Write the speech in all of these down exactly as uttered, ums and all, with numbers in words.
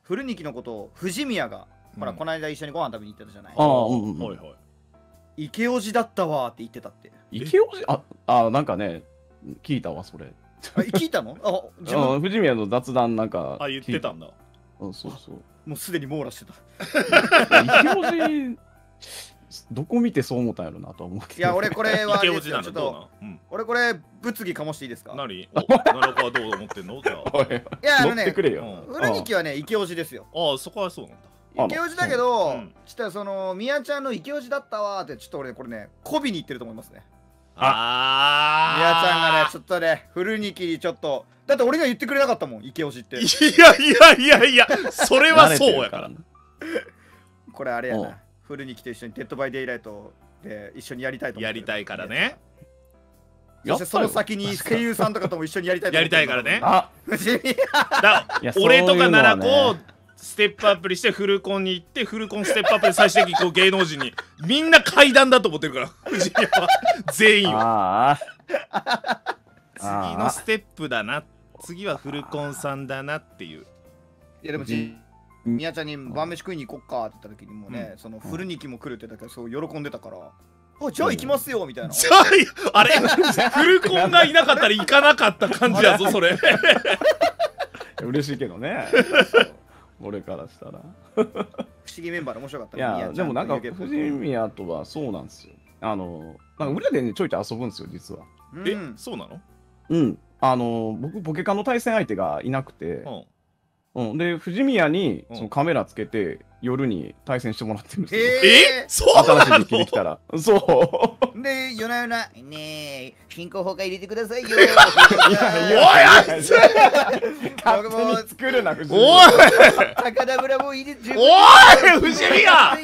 古ニキのことを藤宮が、ほらこの間一緒にご飯食べに行ってたじゃない。 ああ、うんうん。 はいはい。 池オジだったわって言ってたって。 池オジ、あ、あ、なんかね、聞いたわ、それ。 聞いたの？あ、 自分藤宮の雑談なんか。 あ、言ってたんだ。 うん、そうそう。 もうすでに網羅してた。 池オジ、どこ見てそう思ったんやろなと思うけど。 いや、俺これは、 池オジなのどうなん？ 俺これ、物議かもしていいですか？ 何？奈良川どう思ってんの？じゃあ。 いや、あのね、 古ニキはね、池オジですよ。 ああ、そこはそうなんだ。 池オジだけど、ちょっとその、みやちゃんの池オジだったわって、ちょっと俺これね、媚びに言ってると思いますね。 ああ。 みやちゃんがね、ちょっとね、古ニキにちょっと、だって俺が言ってくれなかったもん、池オジって。 いやいやいやいや、それはそうやから。 これあれやな。古ニキと一緒にデッドバイデイライトで一緒にやりたいと思ってやりたいからね。 そしてその先に声優さんとかとも一緒にやりたいと思ってやりたいからね。あだ俺とか奈良子をステップアップにしてフルコンに行ってフルコンステップアップで最終的にこう芸能人にみんな階段だと思ってるから藤井は全員は次のステップだな、次はフルコンさんだなっていう。 いやでもみやちゃんに晩飯食いに行こっかって言った時にもね、その古ニキも来るってだけそう喜んでたから、あ、じゃあ行きますよみたいな。 じゃああれフルコンがいなかったら行かなかった感じやぞそれ。 嬉しいけどね。俺からしたら。 不思議メンバーで面白かった。 いやでもなんか藤宮とはそうなんですよ。あのなんか裏でねちょいちょい遊ぶんですよ実は。 え、そうなの？ うん。あの僕ポケカの対戦相手がいなくて。うん、で藤宮にそのカメラつけて夜に対戦してもらってるんですよ。 えー、そうなの？ 新しい機器できたら。そう。 で夜な夜なねえ進行崩壊入れてくださいよ。おいあいつ勝手に作るな藤宮。おい高田村も入れて。 おい藤宮。お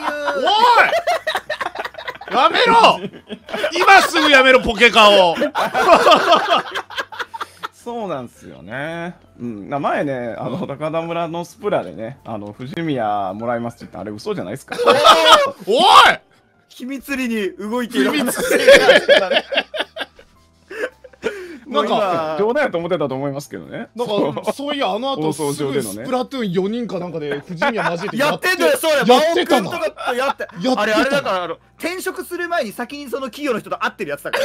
いやめろ。今すぐやめろポケカを。 そうなんですよね。うん、前ね、あの高田村のスプラでね、あの藤宮もらいますって言ってあれ嘘じゃないですか。 おい！ 秘密裏に動いている。 なんか冗談やと思ってたと思いますけどね。 なんかそういやあの後すぐスプラトゥーンよにんかなんかで藤宮混ぜてやってんだよ。そうや。 やってたな。 やって。あれあれだからあの転職する前に先にその企業の人と会ってるやつだから。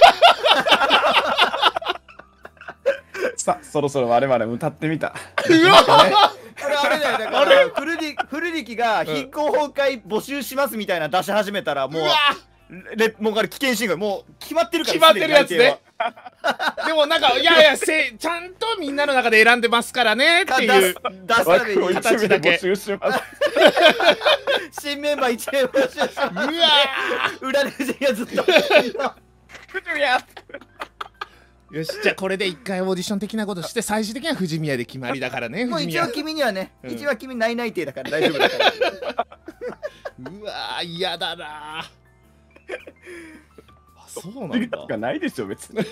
さあそろそろ我々歌ってみた。 うわこれあれだよ。だから古力古力が貧困崩壊募集しますみたいな出し始めたらもうレもうあれ危険信号もう決まってるから。 決まってるやつね。でもなんかいやいやせちゃんとみんなの中で選んでますからねっていう出すために形だけ。 新メンバーいちめん募集します。うわ裏で藤がずっと。 藤宮。 よしじゃあこれで一回オーディション的なことして最終的には藤宮で決まりだからね。 もう一応君にはね、うん、一応君内内定だから大丈夫だから。 うわー嫌だなー。あそうなんだ。 がないですよ別に。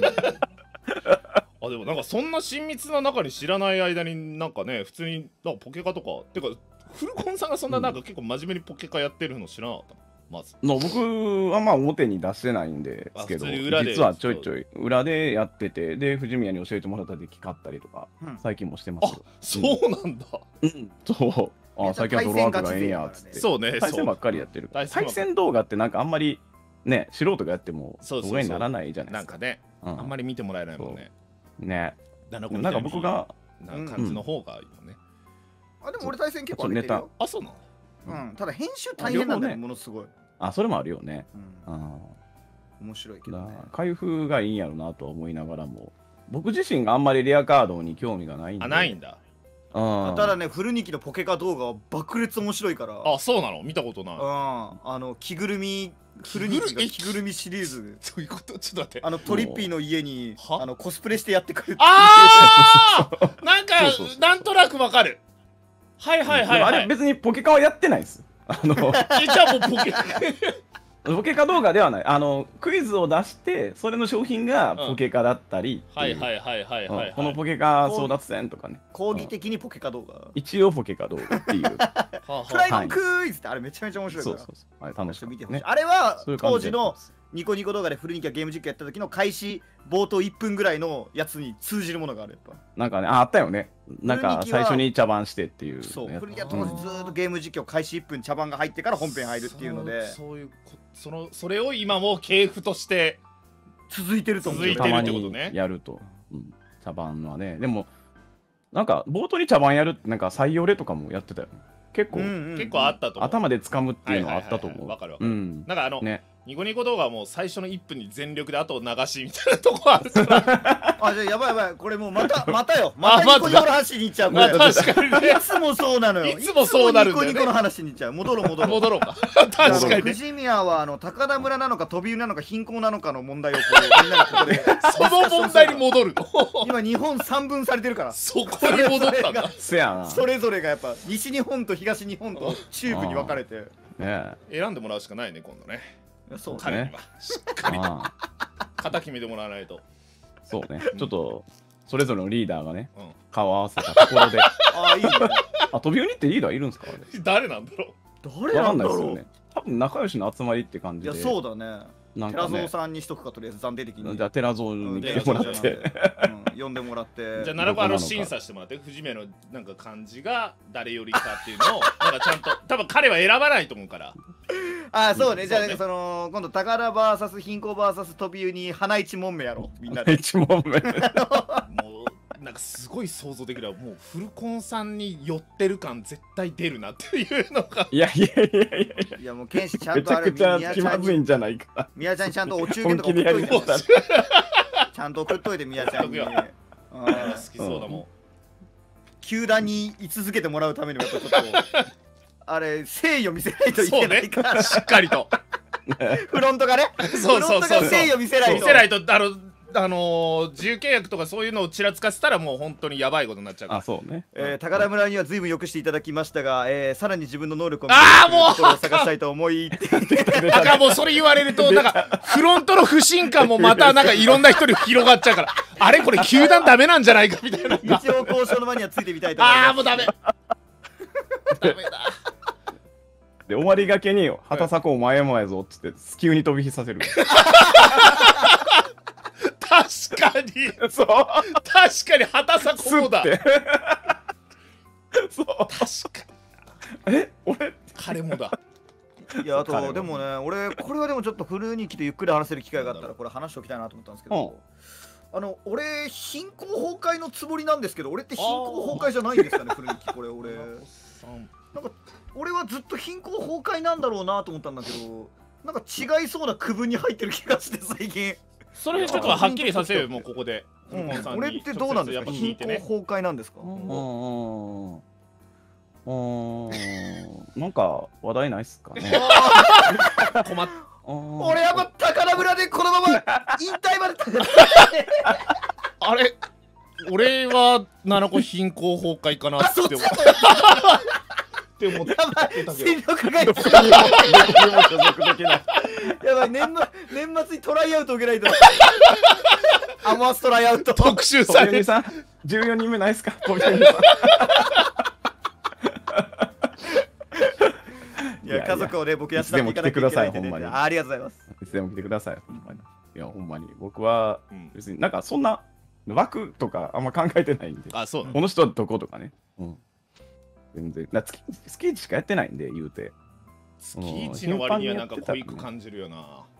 あでもなんかそんな親密な中に知らない間になんかね普通になんかポケカとかてかフルコンさんがそんななんか結構真面目にポケカやってるの知らなかったの。まずの僕はまあ表に出してないんですけど実はちょいちょい裏でやっててで藤宮に教えてもらったデッキ買ったりとか、うん、最近もしてますよ。 あそうなんだ。 うんそうあ最近はドロワークがええんやっつってそうね対戦ばっかりやってる。対戦動画ってなんかあんまりね素人がやっても動画にならないじゃないですか。 なんかねあんまり見てもらえないもんね。 ねなんか僕がなんか感じの方がいいよね。 あでも俺対戦結構ネタ。 あそうなの。 うんただ編集大変なんだよものすごい。 あそれもあるよね。 うん、面白いけどね。 開封がいいんやろなとは思いながらも僕自身があんまりレアカードに興味がないんで。 あないんだ。 ただね古ニキのポケカ動画は爆裂面白いから。 あそうなの見たことない。 うんあの着ぐるみ古ニキが着ぐるみシリーズ。 そういうことちょっと待って。 あのトリッピーの家にあのコスプレしてやってくる。 ああなんかなんとなくわかる。はいはいはい。 あれ別にポケカはやってないです。あのじゃあもうポケポケカ動画ではない。あのクイズを出してそれの商品がポケカだったり、 はいはいはいはいはい。 このポケカ争奪戦とかね。 講義的にポケカ動画。 一応ポケカ動画っていう。 フライングクイズってあれめちゃめちゃ面白いから。 そうそうそう。あれ楽しみ見てほしい。あれは当時のニコニコ動画で古日記がゲーム実況やった時の開始冒頭いっぷんぐらいのやつに通じるものがある。やっぱなんかね、ああったよね。なんか最初に茶番してっていう。 そう、古日記は当時ずーっとゲーム実況開始いっぷん茶番が入ってから本編入るっていうので、 そういうこそのそれを今も系譜として続いてると思う。 続いてるってことね。 やると、うん、茶番はね。でもなんか冒頭に茶番やるってなんか採用例とかもやってたよ。結構、うんうん、結構あったと思う。 頭で掴むっていうのはあったと思う。 わかるわかる。うん、なんかあの、ね、ニコニコ動画はもう最初のいっぷんに全力で後を流しみたいなとこあるからあ、じゃあやばいやばい、これもうまたまたよ、またニコニコの話に行っちゃう。 まあ確かにね、 いつもそうなのよ。 いつもそうなるんだよね。 ニコニコの話に行っちゃう。戻ろう戻ろう戻ろうか。確かにね。 藤宮はあの高田村なのか飛び湯なのか貧困なのかの問題をこうみんなでここでその問題に戻るの。 今日本三分されてるから。 そこに戻ったんだ。 せやな。 それぞれがやっぱ西日本と東日本と中部に分かれてね、 選んでもらうしかないね今度ね。 そう彼にはしっかり肩決めてもらわないと。 そうね、ちょっとそれぞれのリーダーがね、顔合わせたところで。 ああ、いいね。 あ、飛び降りってリーダーいるんですか？ 誰なんだろう。誰なんだろう。 多分仲良しの集まりって感じで。 いや、そうだね。寺蔵さんにしとくか、とりあえず暫定的に。 じゃあ寺蔵に来てもらって、 呼んでもらって。 じゃあ奈良子あの審査してもらって、藤宮のなんか漢字が誰よりかっていうのをなんかちゃんと、多分彼は選ばないと思うから。 ああ、そうね。じゃあその今度高田 ブイエス 貧困 ブイエス 飛び湯に花一問目やろう。みんなで。 一問目。 もうなんかすごい想像できる。もうフルコンさんに寄ってる感絶対出るなっていうのが。 いやいやいやいやいや。 いやもう剣士ちゃんとあれめちゃくちゃ気まずいんじゃないか。 宮ちゃんにちゃんとお中元とか送っといて。ちゃんと送っといて宮ちゃんに。 好きそうだもん。 球団に居続けてもらうためにはちょっとあれ誠意を見せないといけないから。 しっかりと。 フロントがね。 そうそうそう。 誠意を見せないと。 見せないとあの。あのー、自由契約とかそういうのをちらつかせたらもう本当にやばいことになっちゃうから。 あ、そうね、 えー、高田村には随分よくしていただきましたが、えー、さらに自分の能力を見あーもうところを探したいと思いだからもうそれ言われるとなんかフロントの不信感もまたなんかいろんな人に広がっちゃうからあれこれ球団ダメなんじゃないかみたいな。 一応交渉の場にはついてみたいと思います。 ああもうダメダメだ。 で終わりがけに「畑迫お前もやぞ」っつって急に飛び火させる。 確かにそう確かに畑迫もだ。 そう確かに。え俺彼もだ。 いやあとでもね俺これはでもちょっと古日記でゆっくり話せる機会があったらこれ話しておきたいなと思ったんですけど、あの俺貧困崩壊のつもりなんですけど俺って貧困崩壊じゃないんですかね古日記。これ俺なんか俺はずっと貧困崩壊なんだろうなと思ったんだけどなんか違いそうな区分に入ってる気がして最近。 それちょっとはっきりさせようよもうここで。 俺ってどうなんですか？貧困崩壊なんですか？ なんか話題ないっすかね。 困っ俺やっぱ高田村でこのまま引退まであれ俺は七子貧困崩壊かなって思ったって思ってたけど戦力外やばい年末年末にトライアウト受けないとアモアストライアウト特集される。 さんじゅうよにんめないっすか？ いや家族をね僕養っていかなきゃいけないんでね。ありがとうございます。 いつでも来てください。ほんまに。いやほんまに僕は別になんかそんな枠とかあんま考えてないんで。 あそう。 この人はどことかね。うん。全然月月いちしかやってないんで言うて。 月いちの割にはなんか濃いく感じるよな。